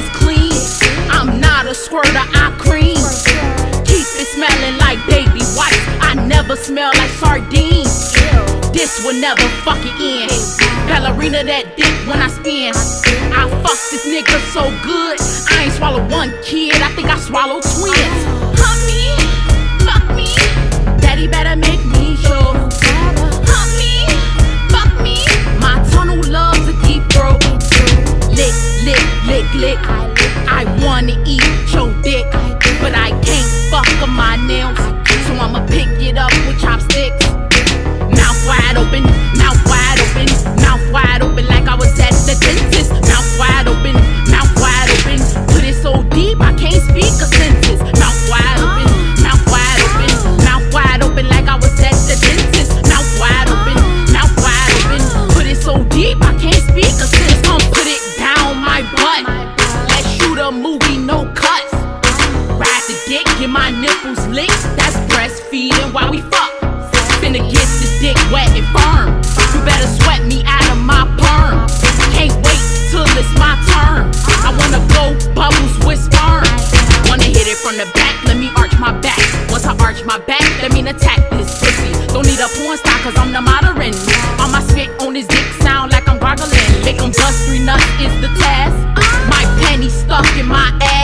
it's clean. I'm not a squirter, I cream. Keep it smelling like baby wipes. I never smell like sardines. This will never fucking end. Ballerina that dick when I spin. I fuck this nigga so good. I ain't swallow one kid, I think I swallowed twins. Hump me, fuck me. Daddy better make me sure. Hump me, fuck me. My tunnel loves a deep throat. Lick, lick, lick, lick. I wanna eat your dick, but I can't fuck up my nails, so I'ma pick it up with chopsticks. Mouth wide open, mouth wide open, mouth wide open like I was at the dentist. Mouth wide open, mouth wide open. Put it so deep I can't speak a sentence. Mouth wide open, mouth wide open, mouth wide open like I was at the dentist. Mouth wide open, mouth wide open. Put it so deep I can't speak a sentence. Come put it down my butt. Let's shoot a movie, no cuts. Ride the dick, get my nipples licked. That's breastfeeding while we fuck. Finna get this dick wet and firm. You better sweat me out of my perm. Can't wait till it's my turn. I wanna blow bubbles with sperm. Wanna hit it from the back, let me arch my back. Once I arch my back, let me attack this pussy. Don't need a porn star cause I'm the modern. All my spit on his dick sound like I'm gargling. Make him bust 3 nuts is the task. My penny stuck in my ass.